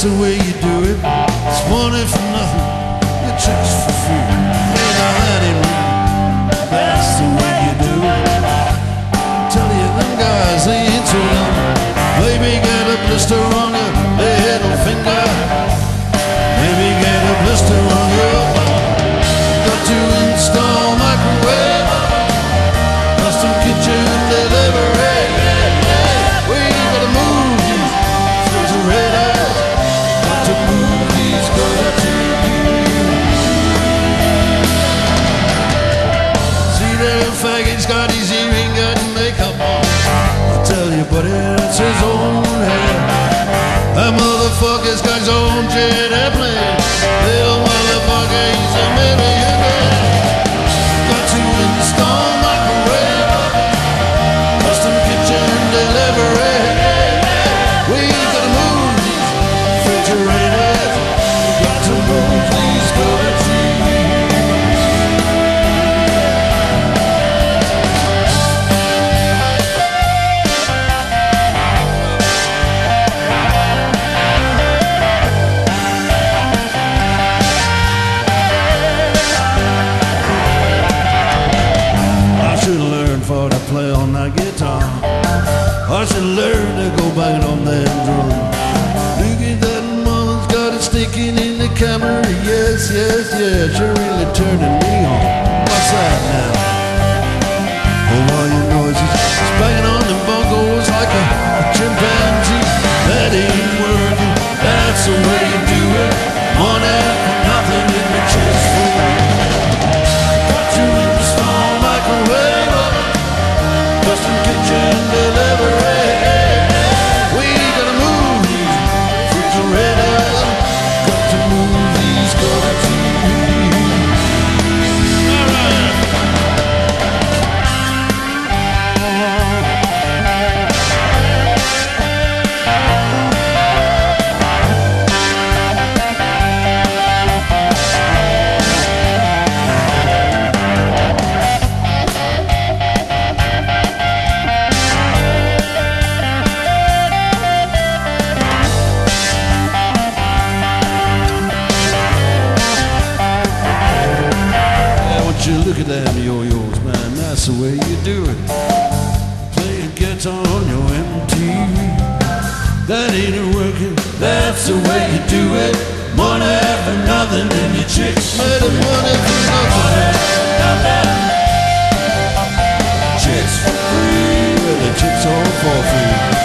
the way you do it. It's money for nothing, the chicks for free. Hey, now that ain't right. That's the way you do it. Tell you, them guys, they ain't so dumb. Maybe get a blister on your little finger. Maybe get a blister on your bum. Got to install microwave, custom kitchen delivery. We gotta move these refrigerators. Got to move these color TVs. See there, faggot's got his earring, got makeup on. I tell you, buddy, that's his own hair. That motherfucker's got his own jet airplane. Little motherfucker, he's a millionaire. Got to install microwave, custom kitchen delivery. We gotta move these refrigerators. We got to move these color TVs. For to play on that guitar, I should learn to go banging on that drum. Look at that mama's got it sticking in the camera. Yes, yes, yes, you're really turning me on. What's that now? Oh, all you know is he's banging on the bongos like a chimpanzee. That ain't working, that's the way you do it. Money for nothing in the chest for me. Got to install microwave, custom kitchen delivery. We gotta move these refrigerators. Got to move these color TVs. Alright. You look at them yo-yos, man, that's the way you do it. Playing guitar on your MTV. That ain't working, that's the way you do it. Money for nothing and your chicks made of money for nothing. Chicks for free, well the chicks all for free.